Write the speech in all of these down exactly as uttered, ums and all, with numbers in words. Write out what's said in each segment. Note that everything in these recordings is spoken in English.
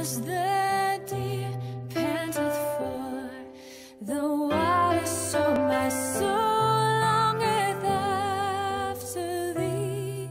as the deer panteth for the water, so my soul longeth after thee.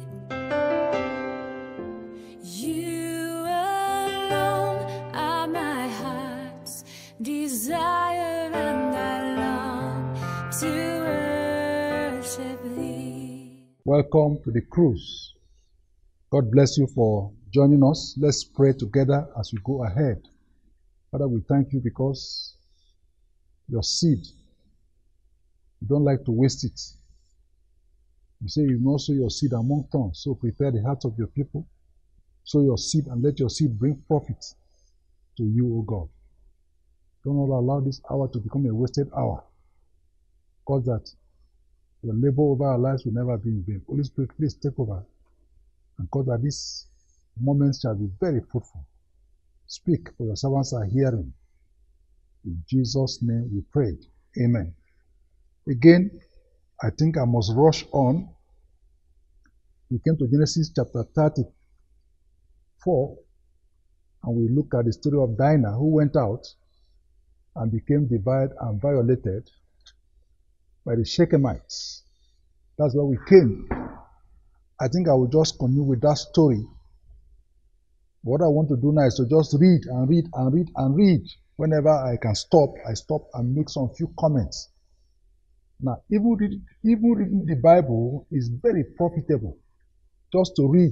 You alone are my heart's desire, and I long to worship thee. Welcome to the cruise. God bless you for joining us. Let's pray together as we go ahead. Father, we thank you because your seed, you don't like to waste it. You say you know sow your seed among thorns, so prepare the hearts of your people. Sow your seed and let your seed bring profit to you, O God. Don't allow this hour to become a wasted hour. Cause that your labor over our lives will never be in vain. Holy Spirit, please take over and cause that these moments shall be very fruitful. Speak, for your servants are hearing. In Jesus' name we pray. Amen. Again, I think I must rush on. We came to Genesis chapter thirty-four, and we look at the story of Dinah, who went out and became divided and violated by the Shechemites. That's where we came. I think I will just continue with that story. What I want to do now is to just read and read and read and read. Whenever I can stop, I stop and make some few comments. Now, even, read, even reading the Bible is very profitable. Just to read.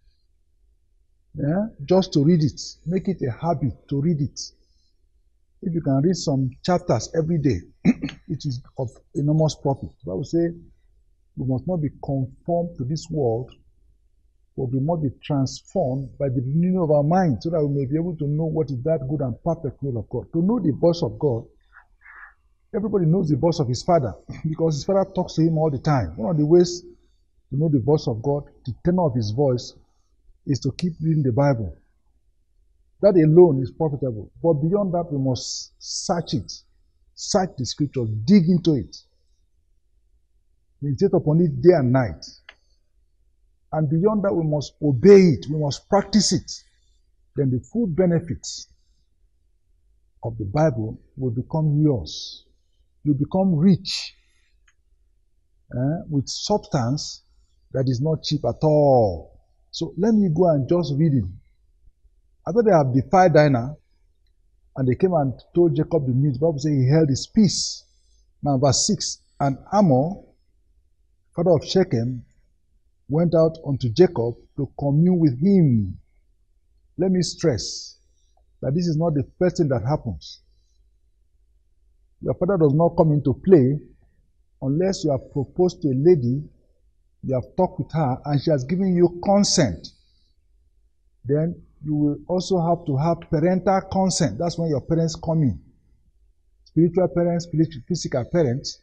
Yeah? Just to read it. Make it a habit to read it. If you can read some chapters every day, it is of enormous profit. The Bible says, we must not be conformed to this world, but we must be transformed by the renewing of our mind, so that we may be able to know what is that good and perfect will of God. To know the voice of God, everybody knows the voice of his Father, because his Father talks to him all the time. One of the ways to know the voice of God, the tenor of his voice, is to keep reading the Bible. That alone is profitable. But beyond that, we must search it. Search the scriptures, dig into it. Meditate upon it day and night. And beyond that, we must obey it. We must practice it. Then the full benefits of the Bible will become yours. You become rich eh, with substance that is not cheap at all. So let me go and just read it. After they have defied Dinah, and they came and told Jacob the news, the Bible says he held his peace. Now verse six, and Hamor, father of Shechem, went out unto Jacob to commune with him. Let me stress that this is not the first thing that happens. Your father does not come into play unless you have proposed to a lady, you have talked with her, and she has given you consent. Then you will also have to have parental consent. That's when your parents come in. Spiritual parents, physical parents.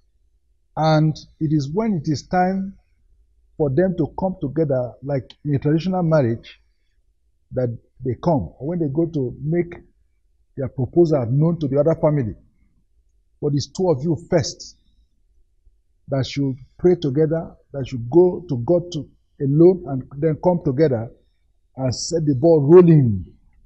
And it is when it is time for them to come together, like in a traditional marriage, that they come. Or when they go to make their proposal known to the other family. But it's two of you first that should pray together, that should go to God to alone and then come together and set the ball rolling.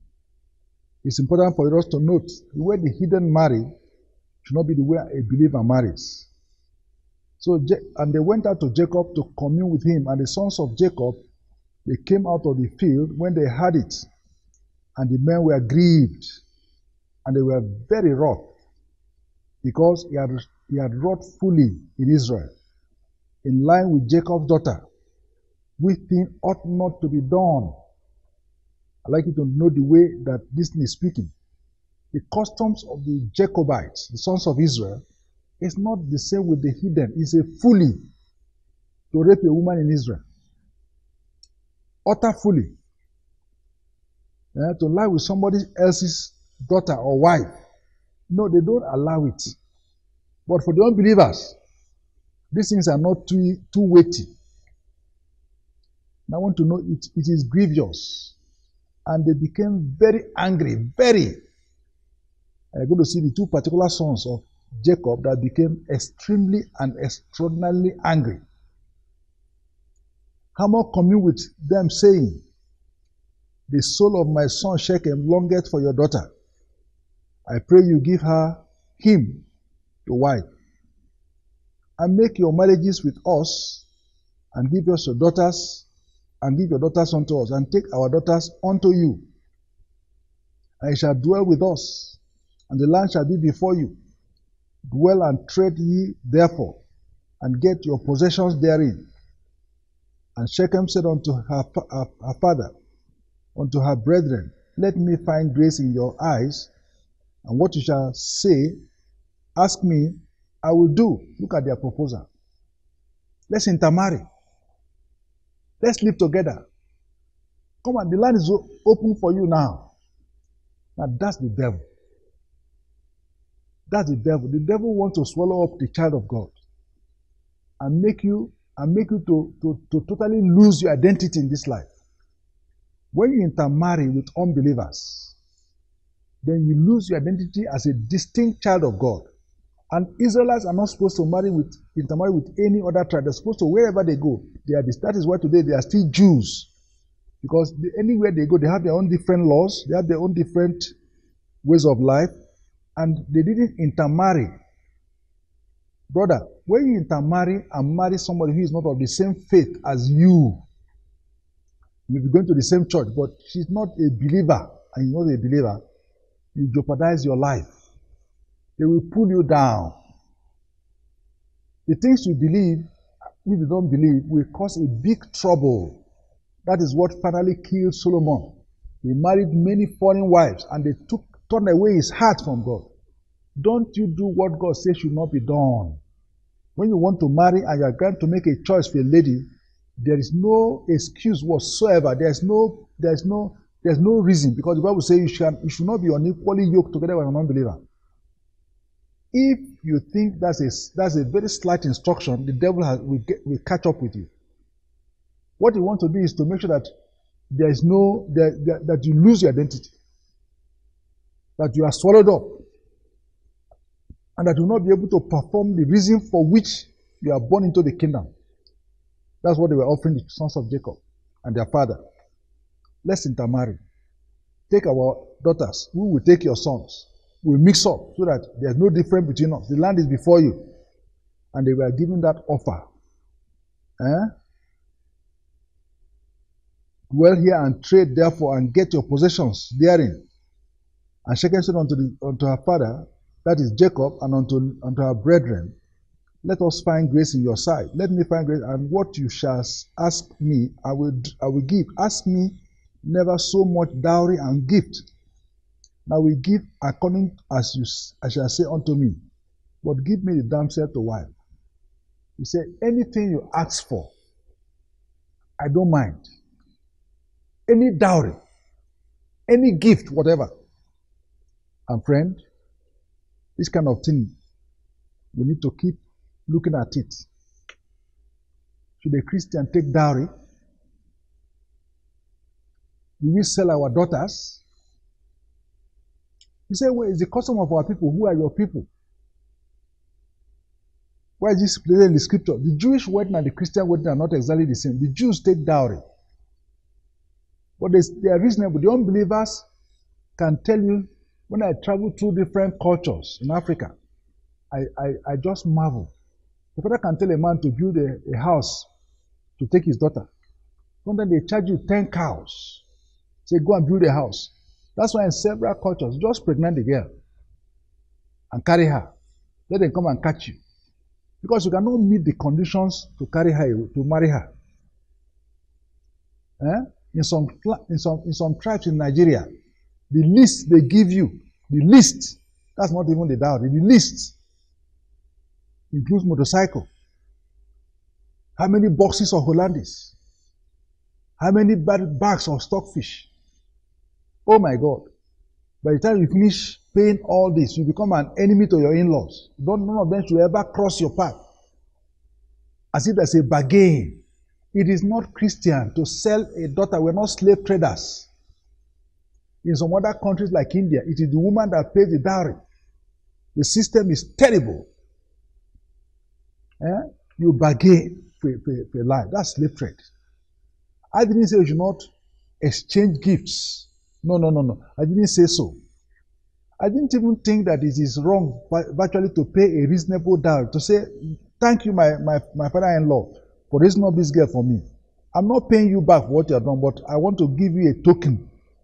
It's important for us to note the way the heathen marry should not be the way a believer marries. So, and they went out to Jacob to commune with him, and the sons of Jacob, they came out of the field when they heard it, and the men were grieved, and they were very wroth, because he had, he had wrought fully in Israel, in line with Jacob's daughter, which thing ought not to be done. I'd like you to know the way that this thing is speaking. The customs of the Jacobites, the sons of Israel, is not the same with the heathen. It's a fully to rape a woman in Israel. Utter fully. Yeah, to lie with somebody else's daughter or wife. No, they don't allow it. But for the unbelievers, these things are not too, too weighty. And I want to know it, it is grievous. And they became very angry, very. I'm going to see the two particular sons of Jacob that became extremely and extraordinarily angry. Hamor communed with them, saying, The soul of my son Shechem longeth for your daughter. I pray you give her him to wife, and make your marriages with us, and give us your daughters, and give your daughters unto us, and take our daughters unto you. And ye shall dwell with us, and the land shall be before you. Dwell and trade ye therefore, and get your possessions therein. And Shechem said unto her, her, her father, unto her brethren, let me find grace in your eyes, and what you shall say, ask me, I will do. Look at their proposal. Let's intermarry. Let's live together. Come on, the land is open for you now. Now that's the devil. That's the devil. The devil wants to swallow up the child of God and make you and make you to, to, to totally lose your identity in this life. When you intermarry with unbelievers, then you lose your identity as a distinct child of God. And Israelites are not supposed to marry with, intermarry with any other tribe. They're supposed to, wherever they go, they are. That is why today they are still Jews. Because they, anywhere they go, they have their own different laws. They have their own different ways of life. And they didn't intermarry. Brother, when you intermarry and marry somebody who is not of the same faith as you, you'll be going to the same church, but she's not a believer, and you're not a believer, you jeopardize your life. They will pull you down. The things you believe, if you don't believe, will cause a big trouble. That is what finally killed Solomon. He married many foreign wives, and they took turned away his heart from God. Don't you do what God says should not be done. When you want to marry and you are going to make a choice for a lady, there is no excuse whatsoever. There's no, there's no, there's no reason, because the Bible says you should, you should not be unequally yoked together with an unbeliever. If you think that's a, that's a very slight instruction, the devil has, will, get, will catch up with you. What you want to do is to make sure that there is no, that, that, that you lose your identity, that you are swallowed up, and that you will not be able to perform the reason for which you are born into the kingdom. That's what they were offering the sons of Jacob and their father. Let's intermarry. Take our daughters. We will take your sons. We'll mix up so that there's no difference between us. The land is before you. And they were given that offer. Eh? Dwell here and trade therefore, and get your possessions therein. And Shechem said unto, the, unto her father, that is Jacob, and unto, unto her brethren, let us find grace in your sight. Let me find grace, and what you shall ask me, I will, I will give. Ask me never so much dowry and gift. Now we give according as you as shall say unto me, but give me the damsel to wife. He said, anything you ask for, I don't mind. Any dowry, any gift, whatever. And friend, this kind of thing, we need to keep looking at it. Should a Christian take dowry? Do we sell our daughters? You say, well, it's the custom of our people. Who are your people? Why is this placed in the scripture? The Jewish wedding and the Christian wedding are not exactly the same. The Jews take dowry. But they are reasonable. The unbelievers can tell you, when I travel through different cultures in Africa, I, I, I just marvel. The father can tell a man to build a, a house to take his daughter. Sometimes they charge you ten cows. Say, go and build a house. That's why in several cultures, just pregnant the girl and carry her. Let them come and catch you. Because you cannot meet the conditions to carry her, to marry her. Eh? In some, in some, in some tribes in Nigeria, the list they give you, the list, that's not even the dowry, the list includes motorcycle, how many boxes of Hollandaise, how many bags of stockfish. Oh my God. By the time you finish paying all this, you become an enemy to your in-laws. Don't, none of them should ever cross your path. As if there's a bargain. It is not Christian to sell a daughter. We're not slave traders. In some other countries like India, it is the woman that pays the dowry. The system is terrible. Eh? You bargain for, for, for life. That's slave trade. I didn't say you should not exchange gifts. No, no, no, no. I didn't say so. I didn't even think that it is wrong virtually to pay a reasonable dowry, to say, thank you, my, my, my father-in-law, for raising up this girl for me. I'm not paying you back for what you have done, but I want to give you a token.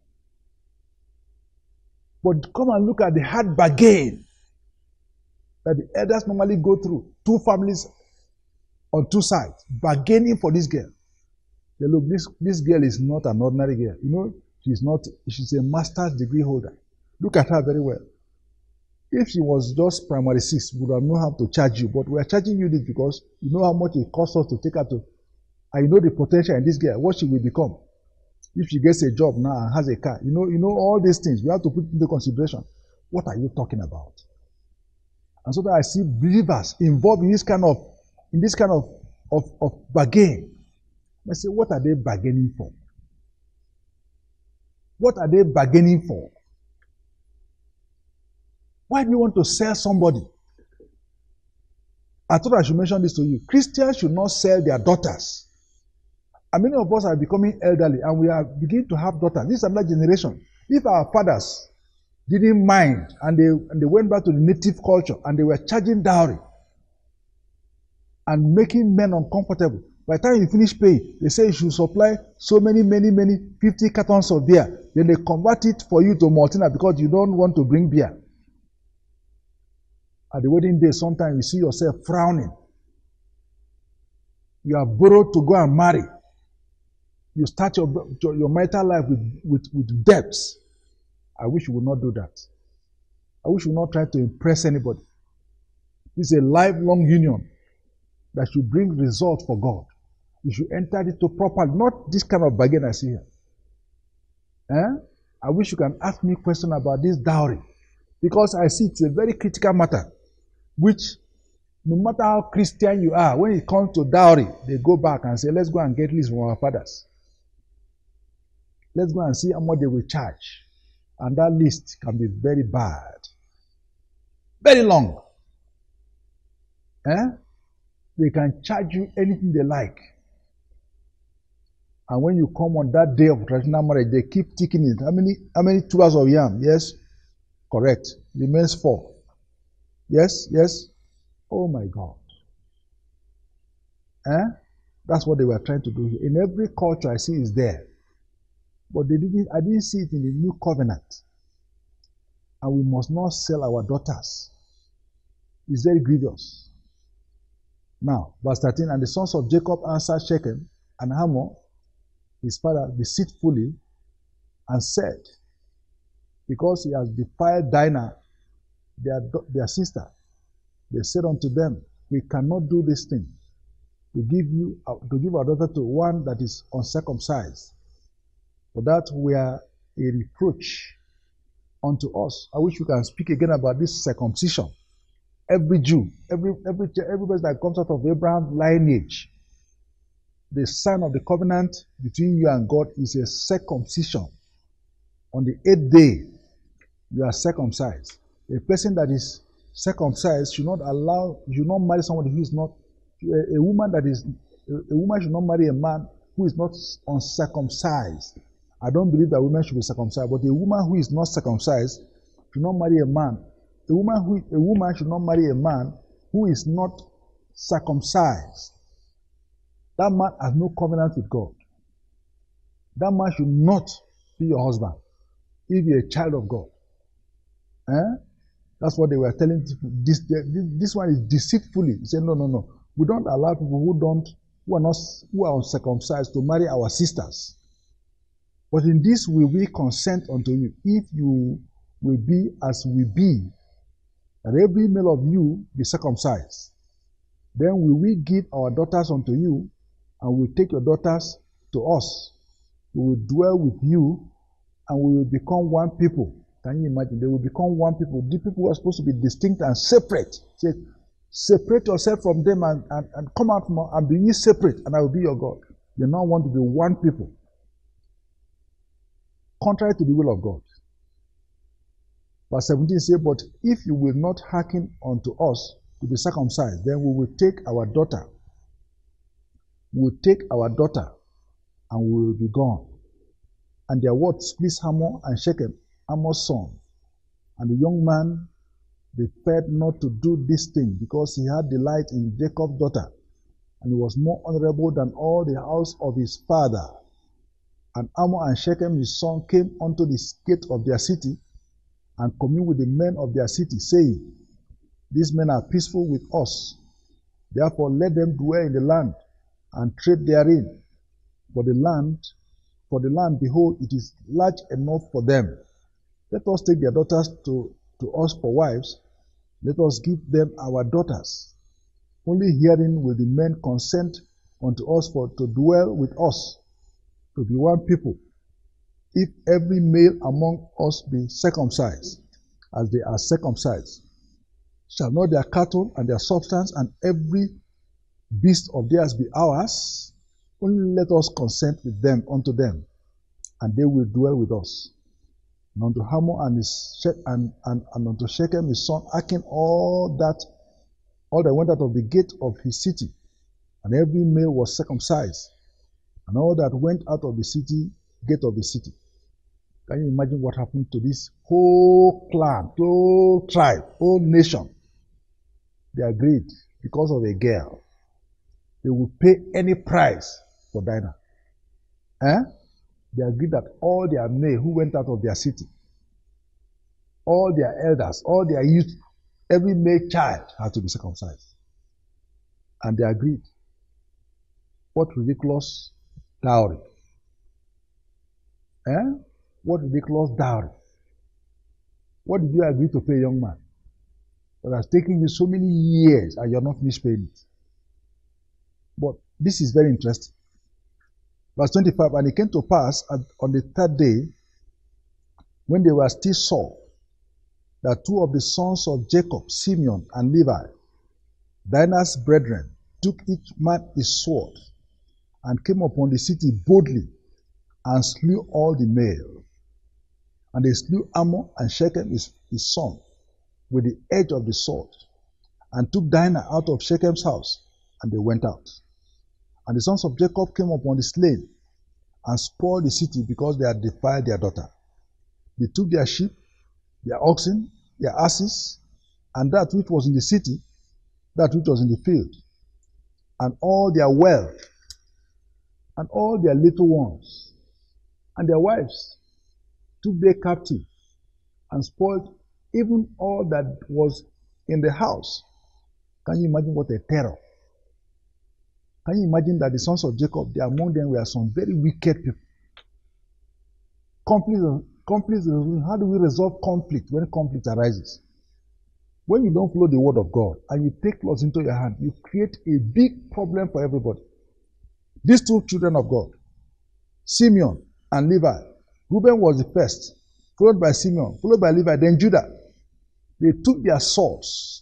But come and look at the hard bargain that the elders normally go through. Two families on two sides, bargaining for this girl. They look, this, this girl is not an ordinary girl. You know, she's not, she's a master's degree holder. Look at her very well. If she was just primary six, we would have known how to charge you. But we are charging you this because you know how much it costs us to take her to. And you know the potential in this girl, what she will become. If she gets a job now and has a car, you know, you know all these things. We have to put into consideration. What are you talking about? And so that I see believers involved in this kind of, in this kind of, of, of bargain. I say, what are they bargaining for? What are they bargaining for? Why do you want to sell somebody? I thought I should mention this to you. Christians should not sell their daughters. And many of us are becoming elderly and we are beginning to have daughters. This is another generation. If our fathers didn't mind and they, and they went back to the native culture and they were charging dowry and making men uncomfortable, by the time you finish paying, they say you should supply so many, many, many fifty cartons of beer. Then they convert it for you to Maltina because you don't want to bring beer. At the wedding day, sometimes you see yourself frowning. You are borrowed to go and marry. You start your, your marital life with, with, with debts. I wish you would not do that. I wish you would not try to impress anybody. This is a lifelong union that should bring results for God. You should enter it to properly, not this kind of bargain I see here. Eh? I wish you can ask me a question about this dowry. Because I see it's a very critical matter, which no matter how Christian you are, when it comes to dowry, they go back and say, let's go and get list from our fathers. Let's go and see how much they will charge. And that list can be very bad. Very long. Eh? They can charge you anything they like. And when you come on that day of traditional marriage, they keep ticking it. How many, how many tubers of yam? Yes? Correct. Remains four. Yes? Yes? Oh my God. Eh? That's what they were trying to do here. In every culture I see is there. But they didn't, I didn't see it in the new covenant. And we must not sell our daughters. It's very grievous. Now, verse thirteen, and the sons of Jacob answered Shechem and Hamor, his father, deceitfully, and said, because he has defiled Dinah, their, their sister, they said unto them, we cannot do this thing, to give you to give our daughter to one that is uncircumcised, for that we are a reproach unto us. I wish we can speak again about this circumcision. Every Jew, every every everybody that comes out of Abraham's lineage, the sign of the covenant between you and God is a circumcision. On the eighth day, you are circumcised. A person that is circumcised should not allow, should not marry somebody who is not, a, a woman that is, a, a woman should not marry a man who is not uncircumcised. I don't believe that women should be circumcised, but a woman who is not circumcised should not marry a man. A woman who, a woman should not marry a man who is not circumcised. That man has no covenant with God. That man should not be your husband if you're a child of God. Eh? That's what they were telling people. This, this, this one is deceitfully. He said, no, no, no. We don't allow people who don't, who are not, who are uncircumcised to marry our sisters. But in this will we consent unto you, if you will be as we be, that every male of you be circumcised. Then will we give our daughters unto you, and will take your daughters to us. We will dwell with you, and we will become one people. Can you imagine? They will become one people. The people who are supposed to be distinct and separate. Say, separate yourself from them and, and, and come out from, and be ye separate, and I will be your God. They now want to be one people. Contrary to the will of God. Verse seventeen says, but if you will not hearken unto us to be circumcised, then we will take our daughter. We will take our daughter and we will be gone. And their words pleased Hamor and Shechem, Hamor's son. And the young man preferred not to do this thing, because he had delight in Jacob's daughter, and he was more honorable than all the house of his father. And Hamor and Shechem his son came unto the gate of their city, and communed with the men of their city, saying, These men are peaceful with us. Therefore let them dwell in the land, and trade therein. For the land, for the land, behold, it is large enough for them. Let us take their daughters to, to us for wives. Let us give them our daughters. Only herein will the men consent unto us for to dwell with us, to be one people, if every male among us be circumcised, as they are circumcised. Shall not their cattle and their substance and every beast of theirs be ours? Only let us consent with them unto them, and they will dwell with us. And unto Hamor and his and, and, and unto Shechem his son hearken all that all that went out of the gate of his city, and every male was circumcised, and all that went out of the city, gate of the city. Can you imagine what happened to this whole clan, whole tribe, whole nation? They agreed because of a girl. They would pay any price for Dinah. Eh? They agreed that all their male who went out of their city, all their elders, all their youth, every male child had to be circumcised. And they agreed. What ridiculous dowry. Eh? What ridiculous dowry. What did you agree to pay, young man? That has taken you so many years and you're not finished paying it. But this is very interesting. Verse twenty-five, and it came to pass at, on the third day, when they were still sore, that two of the sons of Jacob, Simeon and Levi, Dinah's brethren, took each man his sword, and came upon the city boldly, and slew all the male. And they slew Hamor and Shechem his, his son, with the edge of the sword, and took Dinah out of Shechem's house, and they went out. And the sons of Jacob came upon the slain, and spoiled the city, because they had defiled their daughter. They took their sheep, their oxen, their asses, and that which was in the city, that which was in the field, and all their wealth, and all their little ones, and their wives, took they captive, and spoiled even all that was in the house. Can you imagine what a terror? Can you imagine that the sons of Jacob, they among them were some very wicked people? Conflict, conflict, how do we resolve conflict when conflict arises? When you don't follow the word of God and you take laws into your hand, you create a big problem for everybody. These two children of God, Simeon and Levi, Reuben was the first, followed by Simeon, followed by Levi, then Judah. They took their swords,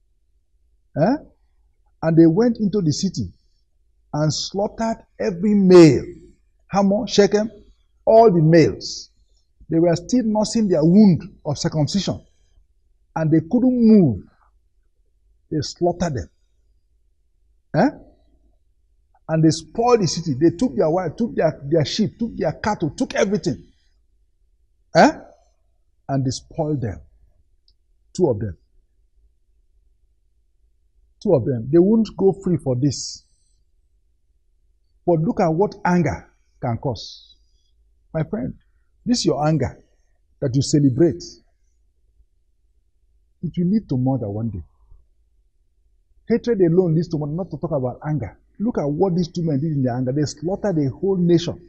eh? And they went into the city and slaughtered every male. Hamor, Shechem, all the males. They were still nursing their wound of circumcision, and they couldn't move. They slaughtered them. Eh? And they spoiled the city. They took their wife, took their, their sheep, took their cattle, took everything. Eh? And they spoiled them. Two of them. Two of them. They won't go free for this. But look at what anger can cause. My friend, this is your anger that you celebrate. It will lead to murder one day. Hatred alone leads to murder, not to talk about anger. Look at what these two men did in their anger. They slaughtered a whole nation.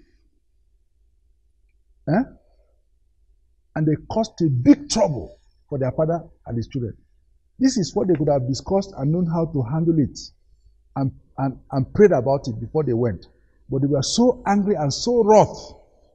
Eh? And they caused a big trouble for their father and his children. This is what they could have discussed and known how to handle it and, and, and prayed about it before they went. But they were so angry and so wroth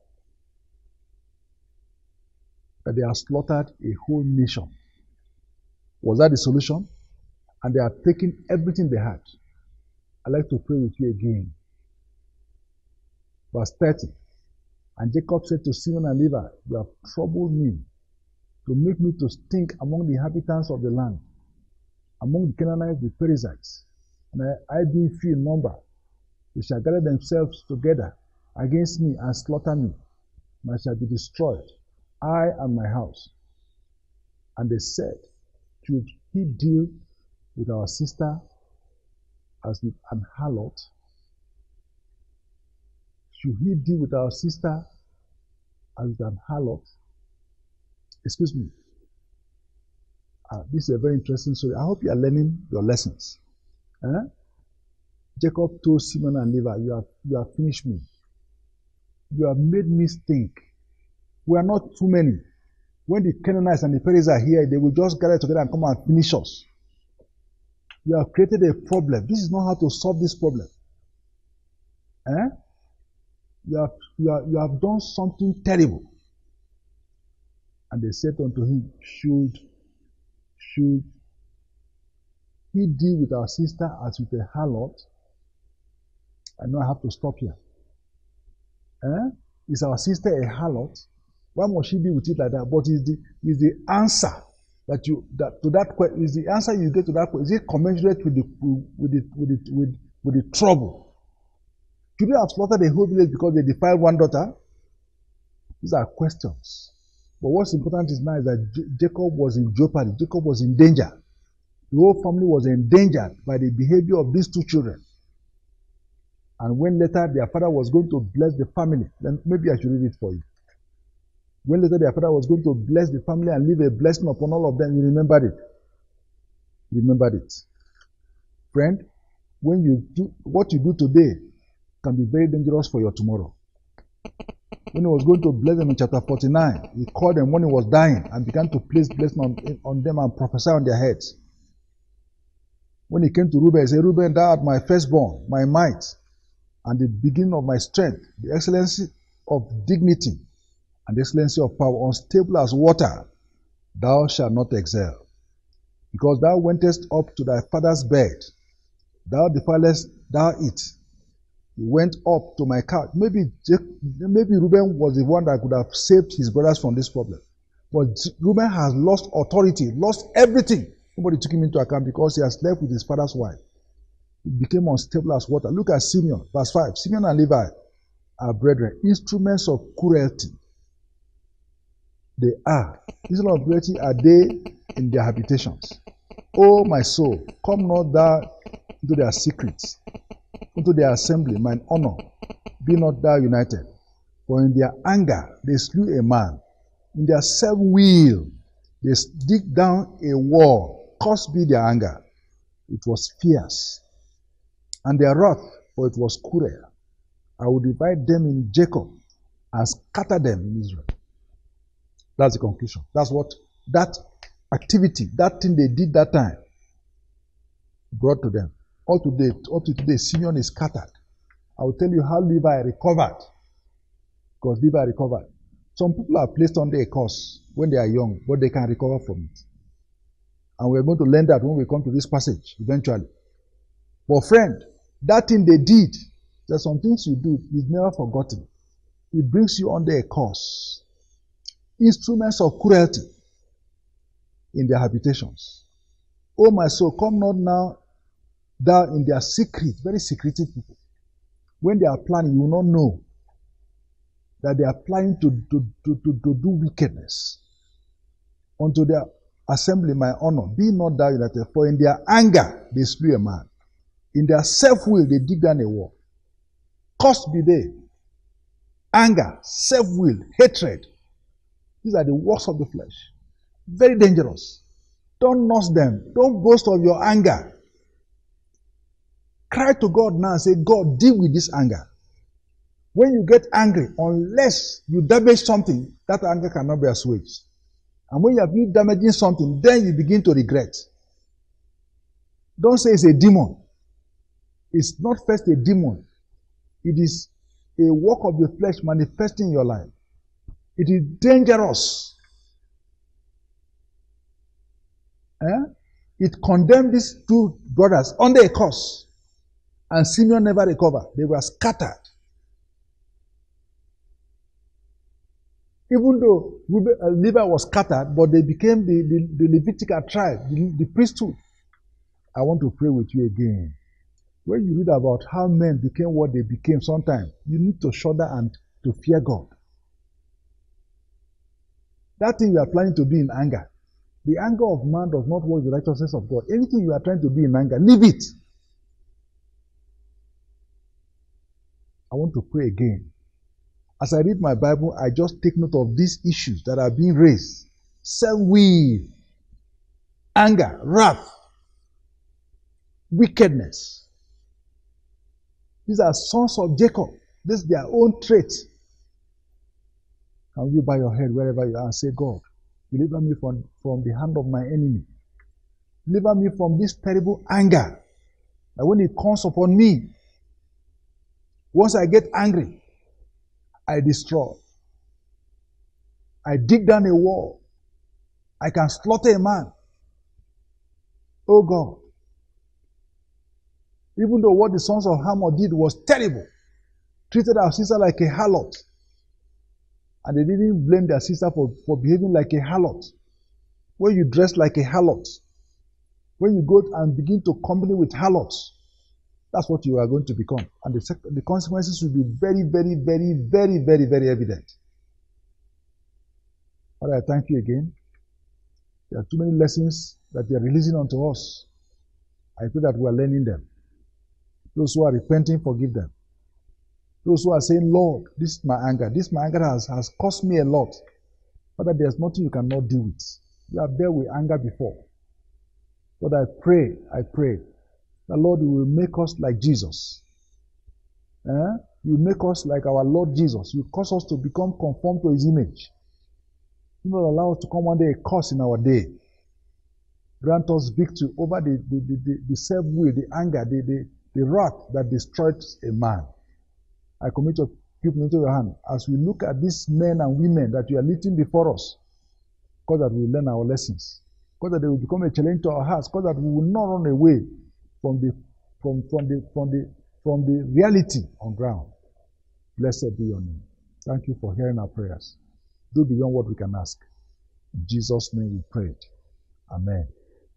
that they have slaughtered a whole nation. Was that the solution? And they have taken everything they had. I'd like to pray with you again. Verse thirty. And Jacob said to Simeon and Levi, you have troubled me to make me to stink among the inhabitants of the land, among the Canaanites, the Perizzites. And I, I being few in number, they shall gather themselves together against me and slaughter me. and I shall be destroyed, I and my house. And they said, should he deal with our sister as with an harlot? Should he deal with our sister as with an harlot? Excuse me. Uh, this is a very interesting story. I hope you are learning your lessons. Eh? Jacob told Simeon and Levi, you have, you have finished me. You have made me think. We are not too many. When the Canaanites and the Perizzites are here, they will just gather together and come and finish us. You have created a problem. This is not how to solve this problem. Eh? You have, you have, you have done something terrible. And they said unto him, should, should he deal with our sister as with a harlot? I know I have to stop here. Eh? Is our sister a harlot? Why must she deal with it like that? But is the is the answer that you that to that question is the answer you get to that question? Is it commensurate with the with the with the with, with the trouble? Should they have slaughtered the whole village because they defiled one daughter? These are questions. But what's important is now is that J Jacob was in jeopardy. Jacob was in danger. The whole family was endangered by the behavior of these two children. And when later their father was going to bless the family, then maybe I should read it for you. When later their father was going to bless the family and leave a blessing upon all of them, you remembered it. You remembered it. Friend, when you do what you do today can be very dangerous for your tomorrow. When he was going to bless them in chapter forty-nine, he called them when he was dying and began to place blessing on, on them and prophesy on their heads. When he came to Reuben, he said, Reuben, thou art my firstborn, my might, and the beginning of my strength, the excellency of dignity, and the excellency of power, unstable as water, thou shalt not excel. Because thou wentest up to thy father's bed, thou defilest thou it. He went up to my couch. Maybe, maybe Reuben was the one that could have saved his brothers from this problem. But Reuben has lost authority, lost everything. Nobody took him into account because he has slept with his father's wife. He became unstable as water. Look at Simeon, verse five. Simeon and Levi are brethren, instruments of cruelty. They are. Instruments of cruelty are they in their habitations. O my soul, come not thou into their secrets, into their assembly, mine honor, be not thou united. For in their anger they slew a man. In their self-will they dig down a wall. Cursed be their anger. It was fierce. And their wrath, for it was cruel. I will divide them in Jacob and scatter them in Israel. That's the conclusion. That's what that activity, that thing they did that time, brought to them. All today, up to today, Simeon is scattered. I will tell you how Levi recovered. Because Levi recovered. Some people are placed under a curse when they are young, but they can recover from it. And we're going to learn that when we come to this passage, eventually. But friend, that thing they did, there's some things you do, is never forgotten. It brings you under a curse. Instruments of cruelty in their habitations. O my soul, come not now thou in their secret, very secretive people. When they are planning, you will not know that they are planning to, to, to, to, to do wickedness. Unto their assembly, my honor, be not thou united, for in their anger they slew a man. In their self-will they dig down a wall. Cursed be they. Anger, self-will, hatred. These are the works of the flesh. Very dangerous. Don't nurse them. Don't boast of your anger. Cry to God now and say, God, deal with this anger. When you get angry, unless you damage something, that anger cannot be assuaged. And when you have been damaging something, then you begin to regret. Don't say it's a demon. It's not first a demon. It is a work of the flesh manifesting in your life. It is dangerous. Eh? It condemned these two brothers under a curse. And Simeon never recovered. They were scattered. Even though Levi was scattered, but they became the, the, the Levitical tribe, the, the priesthood. I want to pray with you again. When you read about how men became what they became sometimes, you need to shudder and to fear God. That thing you are planning to do in anger, the anger of man does not work the righteousness of God. Anything you are trying to do in anger, leave it. I want to pray again. As I read my Bible, I just take note of these issues that are being raised. Self-will, anger, wrath, wickedness. These are sons of Jacob. This is their own traits. Can you bow your head wherever you are and say, God, deliver me from, from the hand of my enemy. Deliver me from this terrible anger. That when it comes upon me, once I get angry, I destroy. I dig down a wall. I can slaughter a man. Oh God. Even though what the sons of Hamor did was terrible, treated our sister like a harlot, and they didn't blame their sister for, for behaving like a harlot. When you dress like a harlot, when you go and begin to combine with harlots, that's what you are going to become. And the, the consequences will be very, very, very, very, very, very evident. Father, I thank you again. There are too many lessons that they are releasing onto us. I pray that we are learning them. Those who are repenting, forgive them. Those who are saying, Lord, this is my anger. This my anger has, has cost me a lot. Father, there's nothing you cannot deal with. You have dealt with anger before. But I pray, I pray, that Lord, you will make us like Jesus. Eh? You make us like our Lord Jesus. You cause us to become conformed to his image. You will allow us to come one day a curse in our day. Grant us victory over the, the, the, the, the self-will, the anger, the, the, the wrath that destroys a man. I commit your people into your hand as we look at these men and women that you are lifting before us, because that we will learn our lessons, because that they will become a challenge to our hearts, because that we will not run away from the from from the from the from the reality on ground. Blessed be your name. Thank you for hearing our prayers. Do beyond what we can ask. In Jesus' name we prayed. Amen.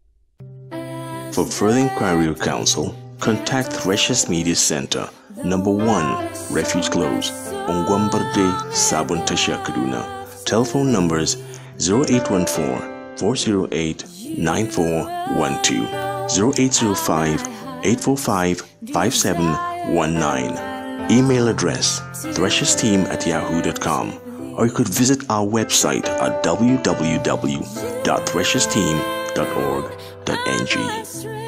For further inquiry or counsel, contact Threshers Media Center, number one, Refuge Close, Ongwambarde, Sabon Tasha, Kaduna. Telephone numbers zero eight one four, four zero eight, nine four one two, zero eight zero five, eight four five, five seven one nine. Email address threshersteam at yahoo dot com, or you could visit our website at w w w dot threshersteam dot org dot n g.